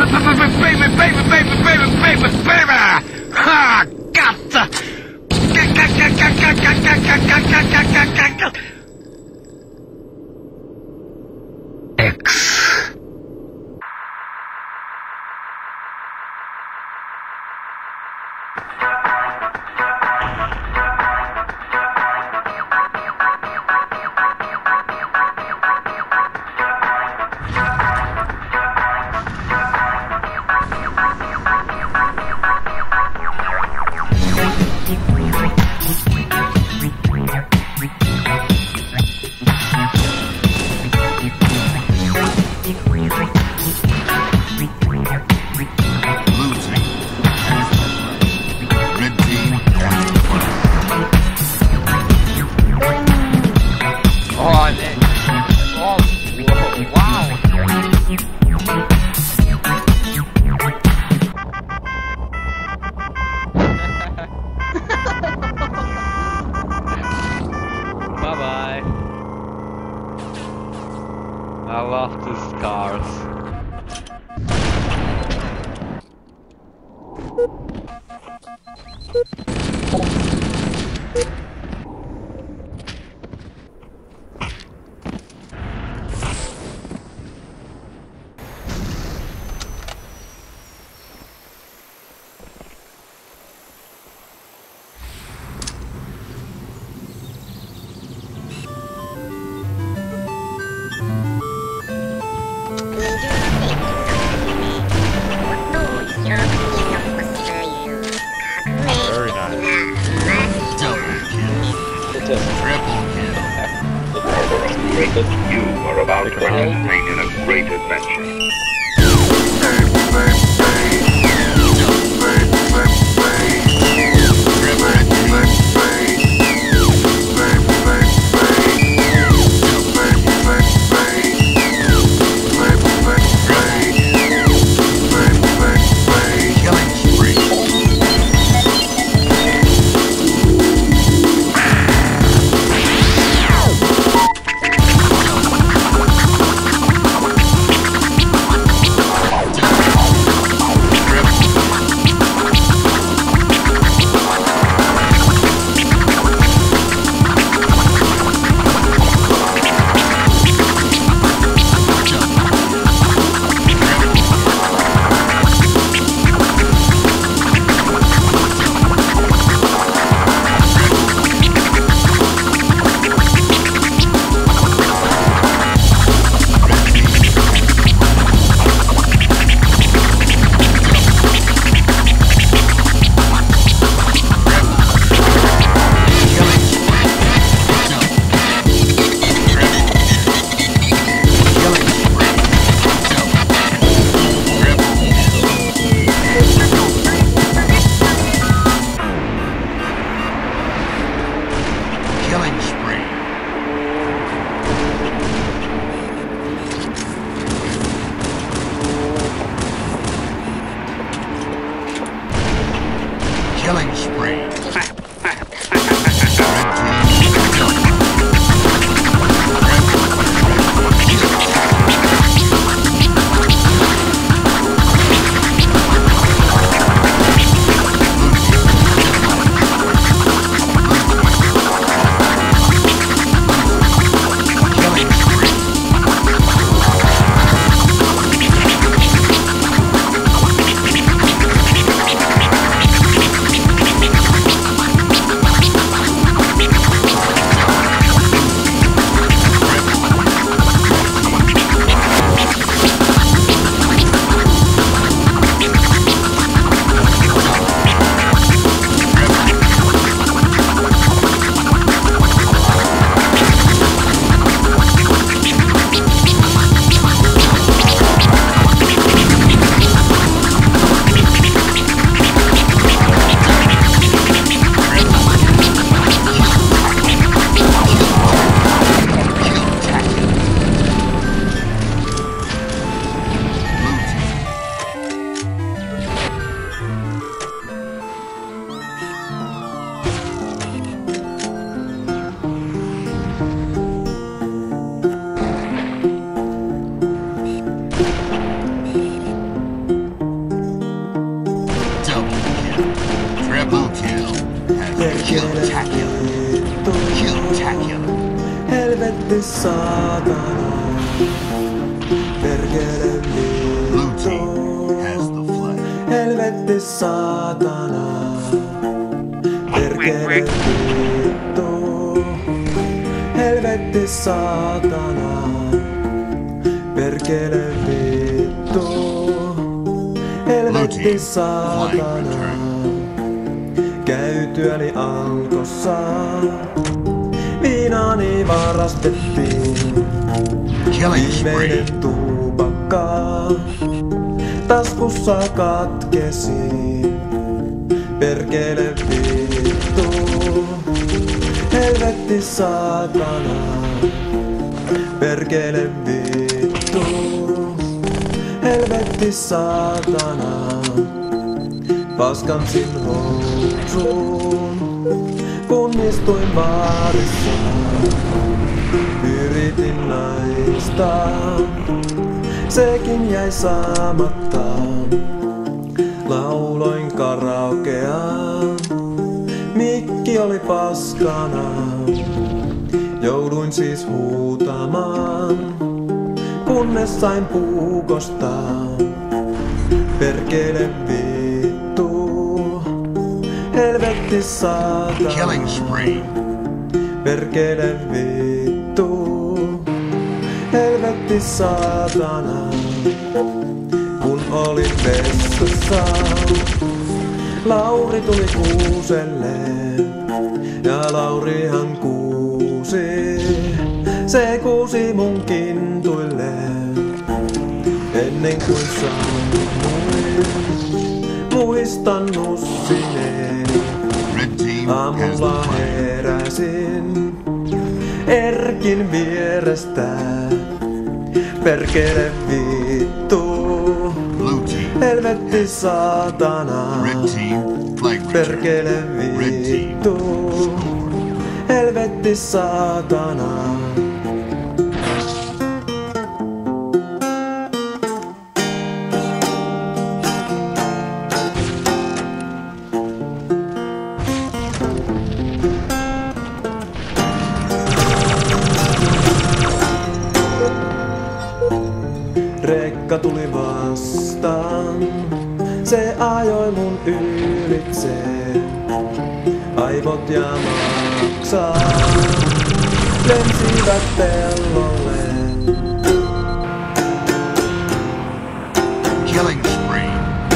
Ha! Got X. Bye-bye. I love these cars. Very nice. Double kill. Triple kill. You are about to participate in a great adventure. Helvetti saatana, perkele Blue team viitto. has the flag. Helvetti saatana, perkele viitto. Helvetti saatana, perkele viitto. Helvetti saatana, käytyäni alkossa. Viinani varastettiin, Killing spree. viimeinen tupakka taskussa katkesi. Perkele vittu, helvetti saatana. Perkele vittu, helvetti saatana. Paskansin housuun, kun istuin baarissa. Yritin naista, sekin jäi saamatta. Lauloin karaokea, mikki oli paskana. Jouduin siis huutamaan, kunnes sain puukosta. Perkele vittu, helvetti saatana. Killing spree. Perkele vittu, helvetti saatana. Kun olin vessassa, Lauri tuli kuuselle. Ja Laurihan kuusi, se kuusi mun kintuille. Ennen kuin sammuin, muistan nussineen. Red team has the Aamulla flag. heräsin Erkin vierestä. Perkele vittu, Blue team helvetti saatana. Red team flag return. Perkele Red team vittu, scored. helvetti saatana. Rekka tuli vastaan, se ajoi mun ylitse. Aivot ja maksaa lensivät pellolle. Killing spree.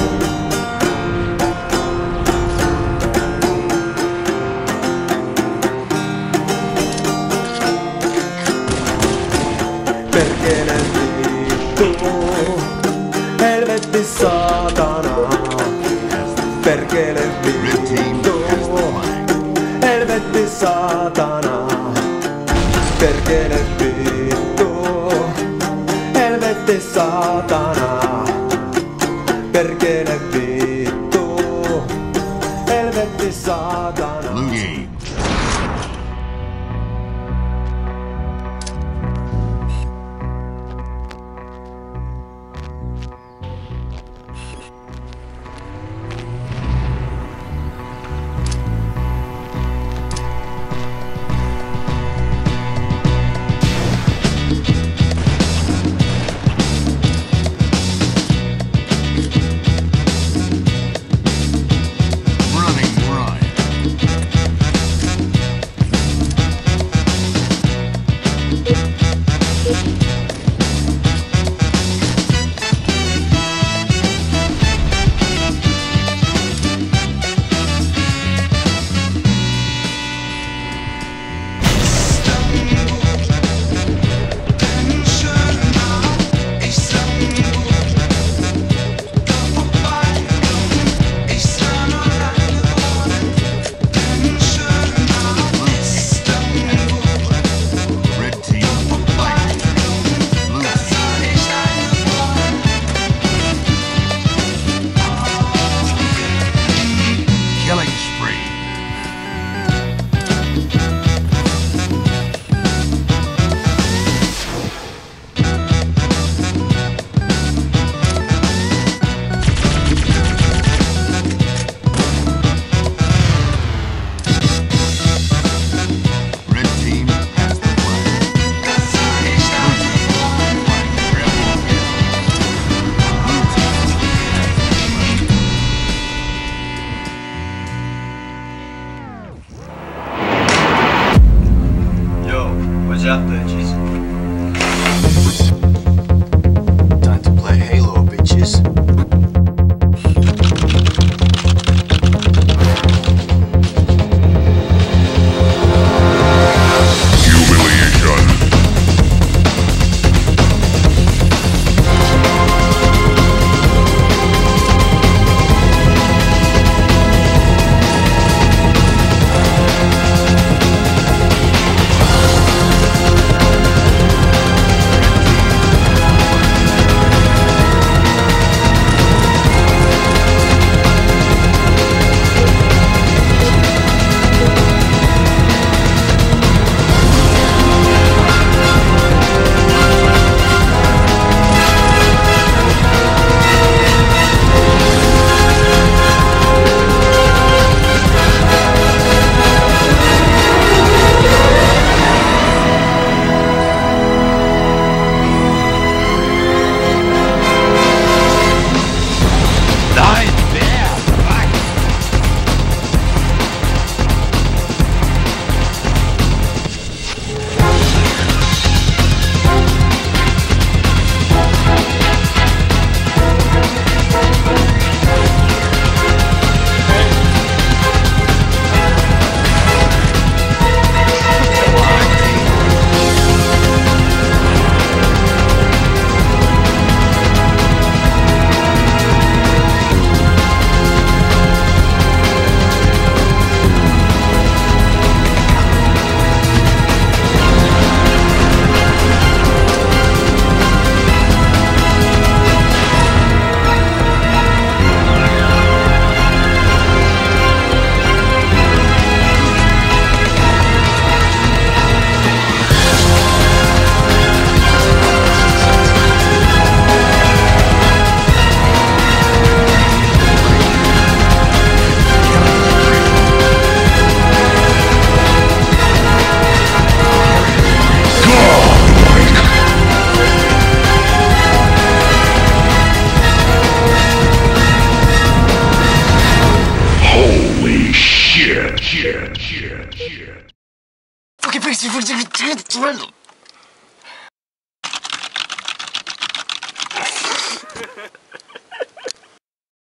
Perkele vittu, helvetti saatana. Perkele Red team vittu, has the flag. helvetti saatana. Perkele vittu, helvetti saatana. Perkele vittu, helvetti saatana. Blue game. Time to play Halo, bitches. Shit. Fucking